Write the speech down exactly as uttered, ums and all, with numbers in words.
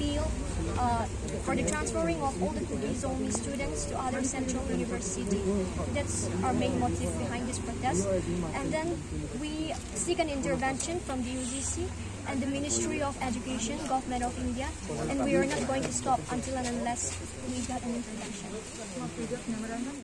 appeal uh, for the transferring of all the Kuki-Zomi students to other central university. That's our main motive behind this protest. And then we seek an intervention from the U G C and the Ministry of Education, Government of India, and we are not going to stop until and unless we got an intervention.